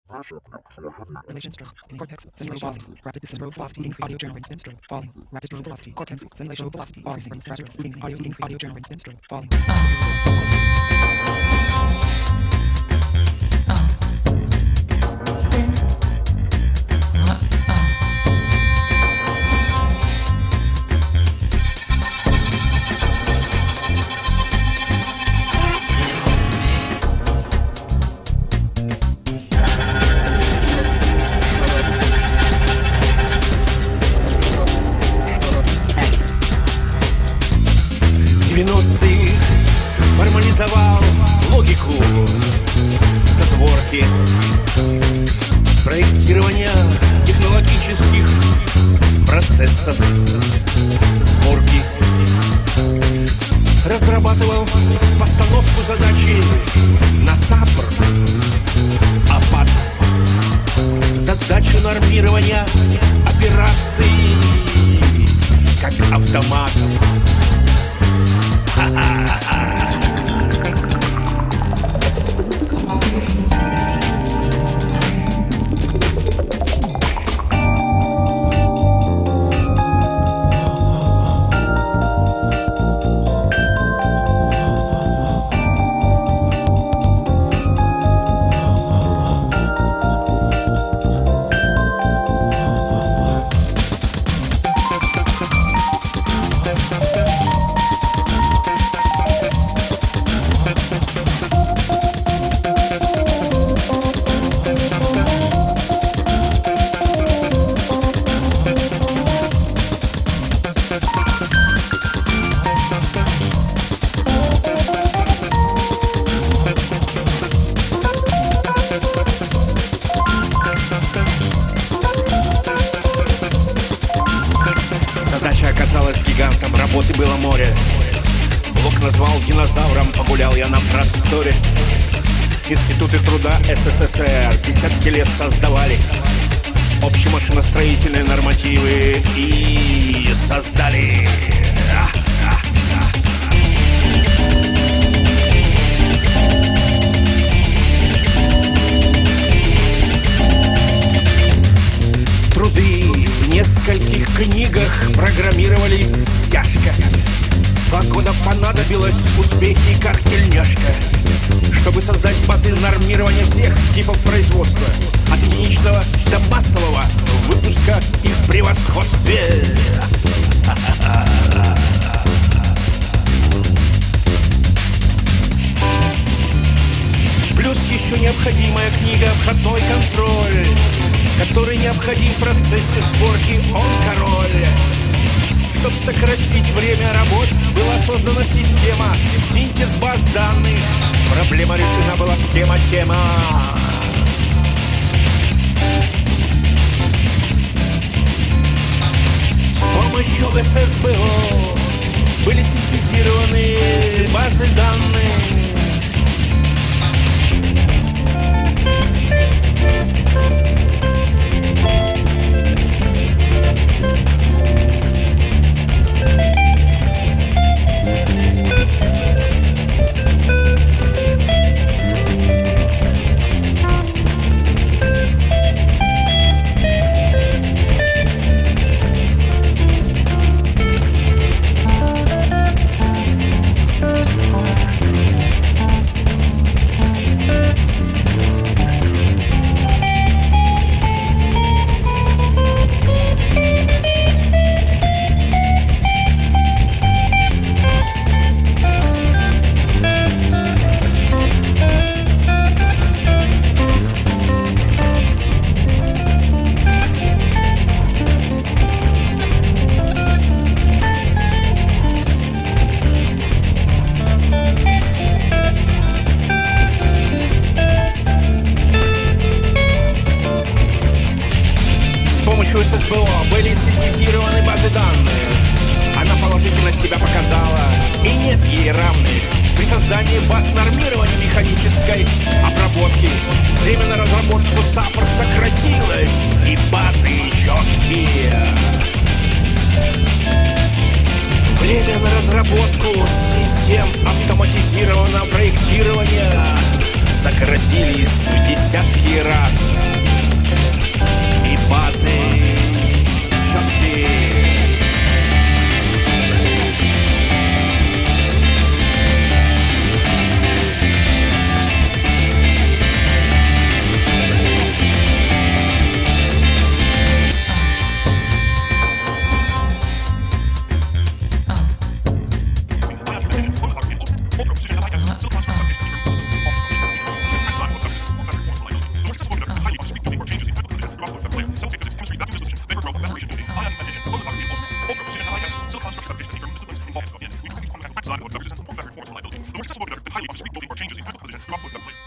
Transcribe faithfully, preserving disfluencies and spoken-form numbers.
Relation stroke. Cortex. Simulation velocity. Rapid distance velocity. Increase audio generating stem stroke. Falling. Rapid distance velocity. Cortex. Simulation velocity. Bar sequence faster. Moving. Audio increase audio generating stem stroke. Falling. девяностых формализовал логику затворки проектирования технологических процессов сборки. Разрабатывал постановку задачи на САПР, АПАТ, задачу нормирования операций как автомат. Задача оказалась гигантом, работы было море. Блок назвал динозавром, погулял я на просторе. Институты труда СССР десятки лет создавали общемашиностроительные нормативы и создали. Труды в нескольких книгах программировались тяжко. Два года понадобилось успехи как тельняшка, чтобы создать базы нормирования всех типов производства, от единичного до массового выпуска и в превосходстве. Плюс еще необходимая книга «Входной контроль», который необходим в процессе сборки, он король. Чтобы сократить время работ, была создана система синтез баз данных. Проблема решена была, схема-тема. С помощью эс эс бэ о были синтезированы базы данных. С помощью эс эс бэ о были синтезированы базы данных. Она положительно себя показала, и нет ей равных. При создании баз нормирования механической обработки время на разработку САПР сократилось, и базы четкие. Время на разработку систем автоматизированного проектирования сократились в десятки раз. базы щетки. Highly